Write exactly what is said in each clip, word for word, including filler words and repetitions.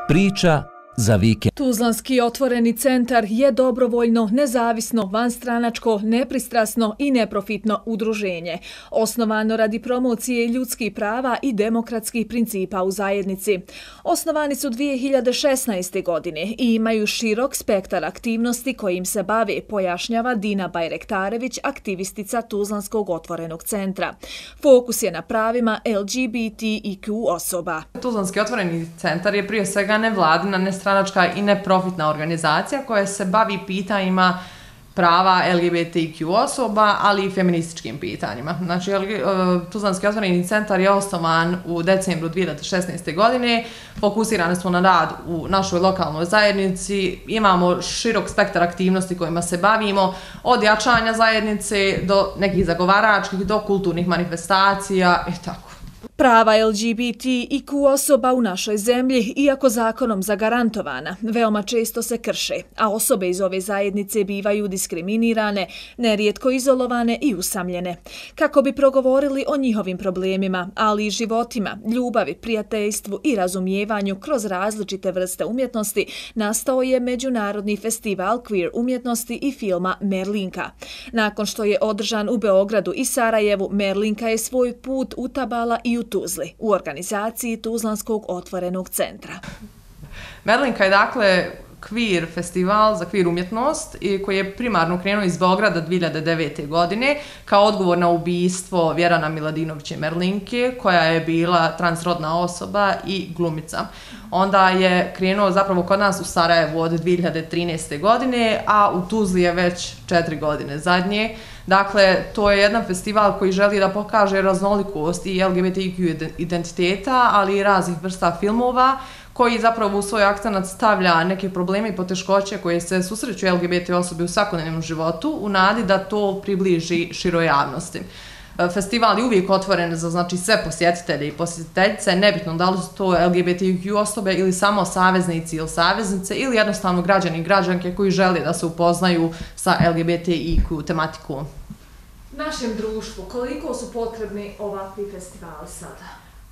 Priča za vikend. Tuzlanski otvoreni centar je dobrovoljno, nezavisno, vanstranačko, nepristrasno i neprofitno udruženje, osnovano radi promocije ljudskih prava i demokratskih principa u zajednici. Osnovani su dvije hiljade šesnaeste. godine i imaju širok spektar aktivnosti kojim se bave, pojašnjava Dina Bajrektarević, aktivistica Tuzlanskog otvorenog centra. Fokus je na pravima L G B T I Q osoba. Tuzlanski otvoreni centar je prije svega nevladina, nestranačka i neprofitna organizacija koja se bavi pitanjima prava L G B T I Q osoba, ali i feminističkim pitanjima. Znači, Tuzlanski otvoreni centar je osnovan u decembru dvije hiljade šesnaeste. godine. Fokusirani smo na rad u našoj lokalnoj zajednici. Imamo širok spektar aktivnosti kojima se bavimo, od jačanja zajednice do nekih zagovaračkih, do kulturnih manifestacija i tako. Prava L G B T I Q osoba u našoj zemlji, iako zakonom zagarantovana, veoma često se krše, a osobe iz ove zajednice bivaju diskriminirane, nerijetko izolovane i usamljene. Kako bi progovorili o njihovim problemima, ali i životima, ljubavi, prijateljstvu i razumijevanju kroz različite vrste umjetnosti, nastao je Međunarodni festival queer umjetnosti i filma Merlinka. Nakon što je održan u Beogradu i Sarajevu, Merlinka je svoj put utabala i u Tuzli, u organizaciji Tuzlanskog otvorenog centra. Merlinka je dakle queer festival za queer umjetnost koji je primarno krenuo iz Beograda dvije hiljade devete. godine kao odgovor na ubistvo Vjerana Miladinovića Merlinke, koja je bila transrodna osoba i glumica. Onda je krenuo zapravo kod nas u Sarajevu od dvije hiljade trinaeste. godine, a u Tuzli je već četiri godine zadnje. Dakle, to je jedan festival koji želi da pokaže raznolikost i L G B T I Q identiteta, ali i raznih vrsta filmova, koji zapravo u svoj akcenat stavlja neke probleme i poteškoće koje se susreću L G B T osobe u svakodnevnom životu, u nadi da to približi široj javnosti. Festival je uvijek otvoren za znači, sve posjetitelje i posjetiteljice, nebitno da li su to L G B T I Q osobe ili samo saveznici ili saveznice ili jednostavno građani i građanke koji žele da se upoznaju sa L G B T I Q tematikom. Našem društvu, koliko su potrebni ovakvi festivali sada?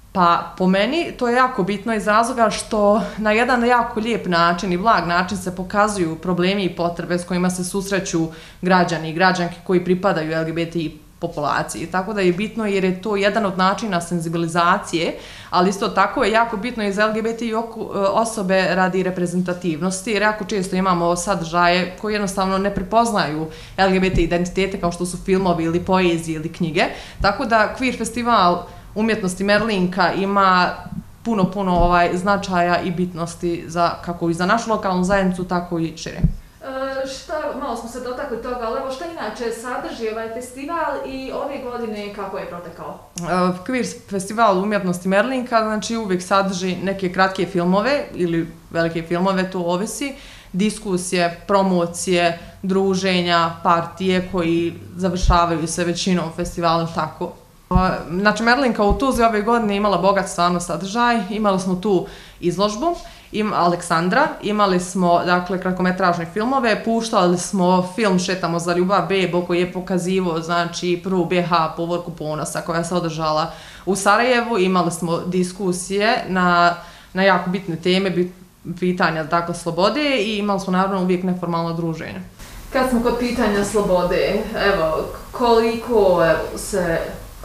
Pa po meni to je jako bitno iz razloga što na jedan jako lijep način i blag način se pokazuju problemi i potrebe s kojima se susreću građani i građanke koji pripadaju L G B T I populaciji. Tako da je bitno jer je to jedan od načina senzibilizacije, ali isto tako je jako bitno i za L G B T I osobe radi reprezentativnosti, jer jako često imamo sadržaje koji jednostavno ne prepoznaju L G B T identitete kao što su filmovi ili poezije ili knjige. Tako da Queer festival umjetnosti Merlinka ima puno, puno ovaj, značaja i bitnosti za, kako i za našu lokalnu zajednicu, tako i šire. E, šta, malo smo se dotakli toga, ali evo šta inače sadrži ovaj festival i ove godine kako je protekao? E, Queer festival umjetnosti Merlinka znači uvijek sadrži neke kratke filmove ili velike filmove, to ovisi, diskusije, promocije, druženja, partije koji završavaju se većinom festivala, tako. Znači, Merlinka u Tuzli ove godine imala bogat stvarno sadržaj, imali smo tu izložbu, im Aleksandra, imali smo, dakle, kratkometražne filmove, puštali smo film Šetamo za ljubav Bebo koji je pokazivao, znači, prvu B H povorku ponosa koja se održala u Sarajevu, imali smo diskusije na, na jako bitne teme, pitanja, dakle, slobode i imali smo, naravno, uvijek neformalno druženje. Kad smo kod pitanja slobode, evo, koliko evo, se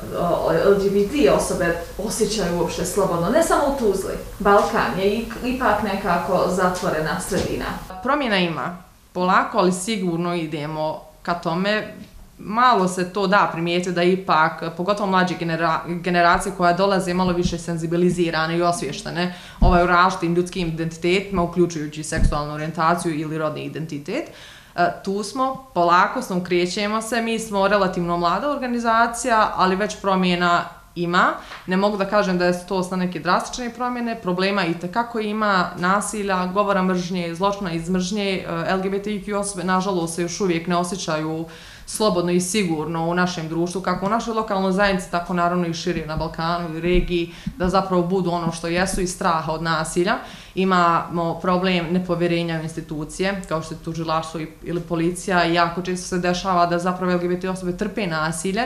L G B T osobe osjećaju uopšte slobodno, ne samo u Tuzli. Balkan je ipak nekako zatvorena sredina. Promjena ima. Polako, ali sigurno idemo ka tome. Malo se to da primijetiti da ipak, pogotovo mlađe genera generacije koja dolaze malo više senzibilizirane i osvještene ovaj, u različitim ljudskim identitetima, uključujući seksualnu orijentaciju ili rodni identitet. Tu smo, polako smo, krećemo se, mi smo relativno mlada organizacija, ali već promjena ima. Ne mogu da kažem da je to sa neke drastične promjene, problema i tekako ima, nasilja, govora mržnje, zločina iz mržnje, L G B T I Q osobe nažalost se još uvijek ne osjećaju slobodno i sigurno u našem društvu, kako u našoj lokalnoj zajednici, tako naravno i šire na Balkanu i regiji, da zapravo budu ono što jesu i straha od nasilja. Imamo problem nepovjerenja u institucije, kao što je tužilaštvo ili policija, i jako često se dešava da zapravo L G B T osobe trpe nasilje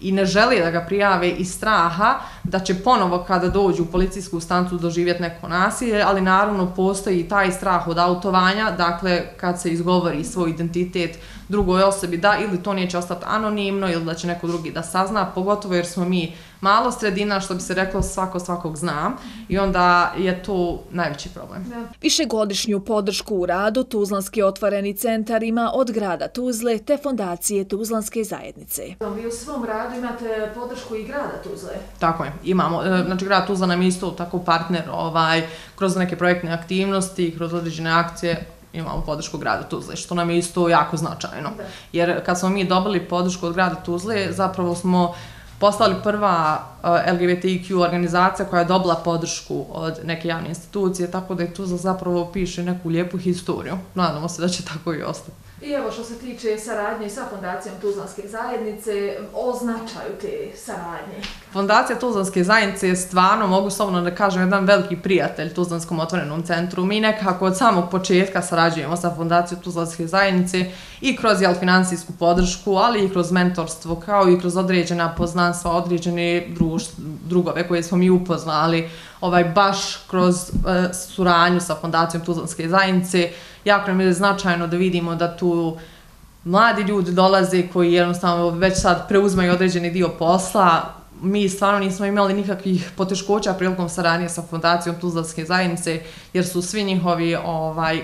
i ne žele da ga prijave iz straha da će ponovo kada dođu u policijsku stanicu doživjeti neko nasilje, ali naravno postoji i taj strah od autovanja, dakle kad se izgovori svoj identitet drugoj osobi da ili to neće ostati anonimno ili da će neko drugi da sazna, pogotovo jer smo mi malo sredina, što bi se reklo svako svakog zna i onda je to najveći problem. Da. Višegodišnju podršku u radu Tuzlanski otvoreni centar ima od grada Tuzle te fondacije Tuzlanske zajednice. Vi u svom radu imate podršku i grada Tuzle? Tako je, imamo. Znači grad Tuzla nam je isto tako partner ovaj, kroz neke projektne aktivnosti, kroz određene akcije, imamo podršku grada Tuzle, što nam je isto jako značajno. Da. Jer kad smo mi dobili podršku od grada Tuzle, zapravo smo postali prva L G B T Q organizacija koja je dobila podršku od neke javne institucije, tako da je Tuzla zapravo piše neku lijepu historiju. Nadamo se da će tako i ostati. I evo što se tiče saradnje sa Fondacijom Tuzlanske zajednice, o značaju te saradnje. Fondacija Tuzlanske zajednice je stvarno, mogu slobodno da kažem, jedan veliki prijatelj Tuzlanskom otvorenom centru. Mi nekako od samog početka sarađujemo sa Fondacijom Tuzlanske zajednice i kroz jel, finansijsku podršku, ali i kroz mentorstvo, kao i kroz određena poznanstva, određene druž, drugove koje smo mi upoznali, ovaj, baš kroz uh, suradnju sa Fondacijom Tuzlanske zajednice. Jako nam je značajno da vidimo da tu mladi ljudi dolaze koji jednostavno već sad preuzmaju određeni dio posla. Mi stvarno nismo imali nikakvih poteškoća prilikom saradnje sa Fondacijom Tuzlanske zajednice, jer su svi njihovi ovaj,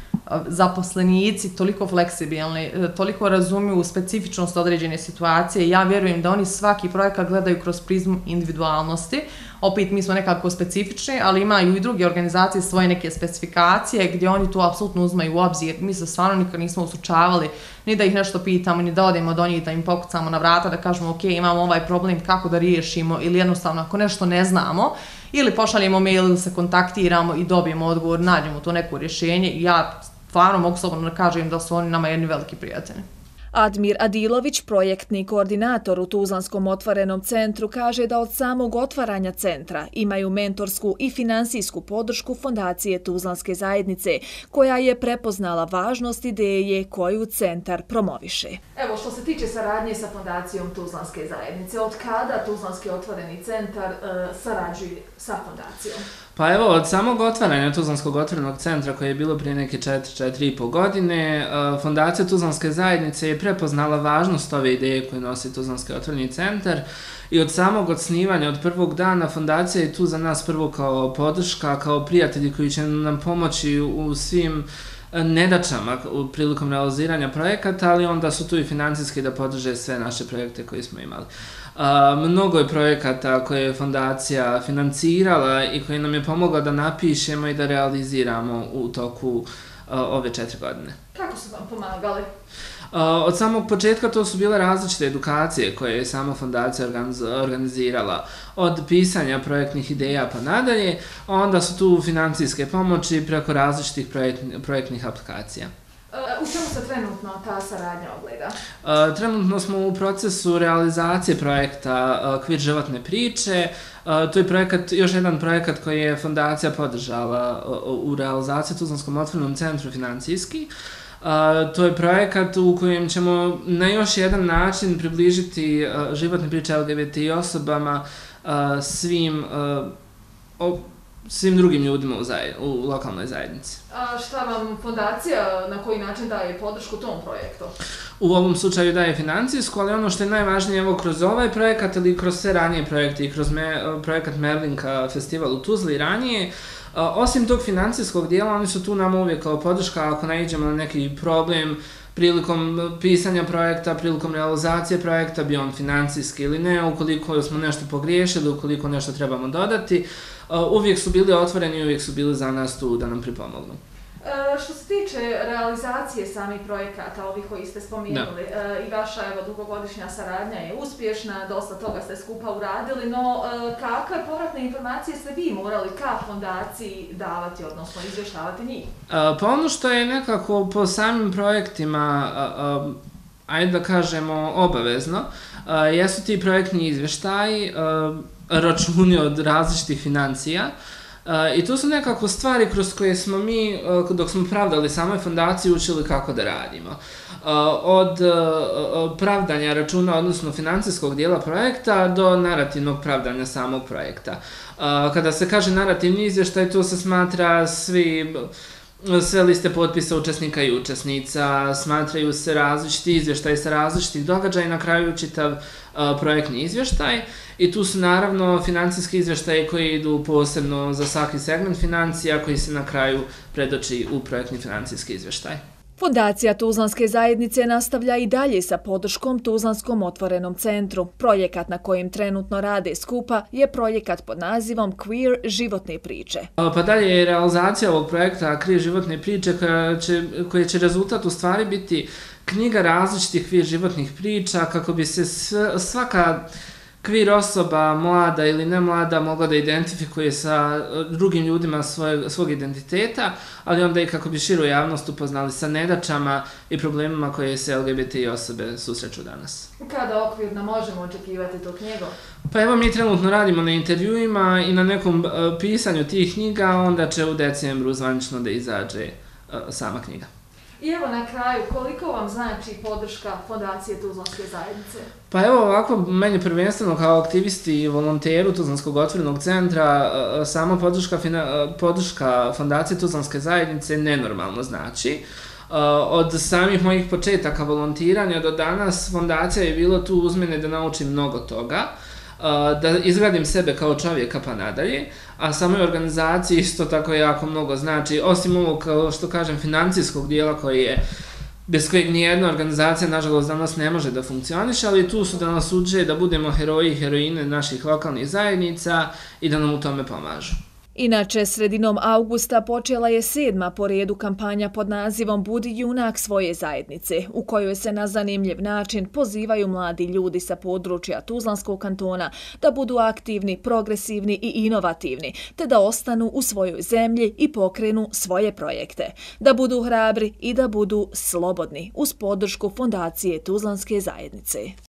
zaposlenici toliko fleksibilni, toliko razumiju specifičnost određene situacije. Ja vjerujem da oni svaki projekat gledaju kroz prizmu individualnosti. Opet mi smo nekako specifični, ali imaju i druge organizacije svoje neke specifikacije gdje oni to apsolutno uzmaju u obzir. Mi se stvarno nikad nismo usučavali ni da ih nešto pitamo, ni da odemo do njih, da im pokucamo na vrata, da kažemo ok, imamo ovaj problem, kako da riješimo, ili jednostavno ako nešto ne znamo, ili pošaljemo mail ili se kontaktiramo i dobijemo odgovor, nađemo to neko rješenje i ja stvarno mogu slobodno da kažem da su oni nama jedni veliki prijatelji. Admir Adilović, projektni koordinator u Tuzlanskom otvorenom centru, kaže da od samog otvaranja centra imaju mentorsku i finansijsku podršku Fondacije Tuzlanske zajednice, koja je prepoznala važnost ideje koju centar promoviše. Evo, što se tiče saradnje sa Fondacijom Tuzlanske zajednice, od kada Tuzlanski otvoreni centar uh, sarađuje sa Fondacijom? Pa evo, od samog otvaranja Tuzlanskog otvorenog centra koje je bilo prije neke četiri, četiri i po godine, Fondacija Tuzlanske zajednice je prepoznala važnost ove ideje koje nosi Tuzlanski otvoreni centar i od samog osnivanja, od prvog dana, Fondacija je tu za nas prvo kao podrška, kao prijatelji koji će nam pomoći u svim nedačama prilikom realiziranja projekata, ali onda su tu i financijski da podrže sve naše projekte koje smo imali. Uh, mnogo je projekata koje je fondacija financirala i koje nam je pomogla da napišemo i da realiziramo u toku uh, ove četiri godine. Kako su vam pomagali? Uh, od samog početka to su bile različite edukacije koje je sama fondacija organiz- organizirala. Od pisanja projektnih ideja pa nadalje, onda su tu financijske pomoći preko različitih projekt, projektnih aplikacija. U čemu se trenutno ta saradnja ogleda? Uh, trenutno smo u procesu realizacije projekta uh, Queer životne priče. Uh, to je projekat, još jedan projekat koji je fondacija podržala uh, u realizaciji Tuzlanskom otvorenom centru financijski. Uh, to je projekat u kojem ćemo na još jedan način približiti uh, životne priče L G B T osobama uh, svim uh, o, svim drugim ljudima u, zaj, u lokalnoj zajednici. A šta vam fondacija na koji način daje podršku tom projektu? U ovom slučaju daje financijsku, ali ono što je najvažnije evo kroz ovaj projekat ili kroz sve ranije projekte i kroz me, projekat Merlinka festival u Tuzli i ranije, a, osim tog financijskog dijela, oni su tu nam uvijek kao podrška ako naiđemo na neki problem prilikom pisanja projekta, prilikom realizacije projekta, bio on financijski ili ne, ukoliko smo nešto pogriješili, ukoliko nešto trebamo dodati, uvijek su bili otvoreni i uvijek su bili za nas tu da nam pripomognu. E, što se tiče realizacije samih projekata, ovih koji ste spomenuli, e, i vaša evo, dugogodišnja saradnja je uspješna, dosta toga ste skupa uradili, no e, kakve povratne informacije ste vi morali ka fondaciji davati, odnosno izvještavati njih? E, pa ono što je nekako po samim projektima, a, a, ajde da kažemo obavezno, a, jesu ti projektni izvještaji, a, računi od različitih financija, I to su nekako stvari kroz koje smo mi, dok smo pravdali samoj fondaciji, učili kako da radimo. Od pravdanja računa, odnosno financijskog dijela projekta, do narativnog pravdanja samog projekta. Kada se kaže narativni izvještaj, to se smatra svi... sve liste potpisa učesnika i učesnica, smatraju se različiti izvještaj sa različitih događaja i na kraju čitav uh, projektni izvještaj. I tu su naravno financijski izvještaji koji idu posebno za svaki segment financija koji se na kraju predoči u projektni financijski izvještaj. Fondacija Tuzlanske zajednice nastavlja i dalje sa podrškom Tuzlanskom otvorenom centru. Projekat na kojem trenutno rade skupa je projekat pod nazivom Queer životne priče. Pa dalje je realizacija ovog projekta Queer životne priče koja će, koje će rezultat u stvari biti knjiga različitih queer životnih priča kako bi se svaka queer osoba, mlada ili ne mlada, mogla da identifikuje sa drugim ljudima svoje, svog identiteta, ali onda i kako bi širu javnost upoznali sa nedaćama i problemima koje se L G B T I osobe susreću danas. Kada okvirno možemo očekivati tu knjigu? Pa evo, mi trenutno radimo na intervjuima i na nekom uh, pisanju tih knjiga, onda će u decembru zvanično da izađe uh, sama knjiga. I evo na kraju, koliko vam znači podrška Fondacije Tuzlanske zajednice? Pa evo ovako, meni prvenstveno kao aktivisti i volonteru Tuzlanskog otvorenog centra, sama podrška, podrška Fondacije Tuzlanske zajednice nenormalno znači. Od samih mojih početaka volontiranja do danas fondacija je bila tu uz mene da naučim mnogo toga, da izgradim sebe kao čovjeka pa nadalje, a samoj organizaciji isto tako jako mnogo znači, osim ovog, kao što kažem, financijskog dijela koji je, bez kojeg nijedna organizacija, nažalost, danas ne može da funkcioniše, ali tu su da nas uče da budemo heroji i heroine naših lokalnih zajednica i da nam u tome pomažu. Inače, sredinom avgusta počela je sedma po redu kampanja pod nazivom Budi junak svoje zajednice, u kojoj se na zanimljiv način pozivaju mladi ljudi sa područja Tuzlanskog kantona da budu aktivni, progresivni i inovativni, te da ostanu u svojoj zemlji i pokrenu svoje projekte, da budu hrabri i da budu slobodni uz podršku Fondacije Tuzlanske zajednice.